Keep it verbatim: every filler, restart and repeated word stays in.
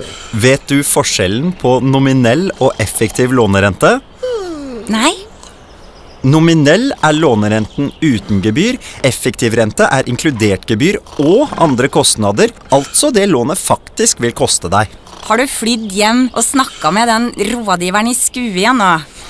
Vet du forskjellen på nominell og effektiv lånerente? Nei. Nominell er lånerenten uten gebyr, effektiv rente er inkludert gebyr og andre kostnader, altså det lånet faktisk vil koste deg. Har du flydd hjem og snakket med den rådgiveren i skue igjen nå?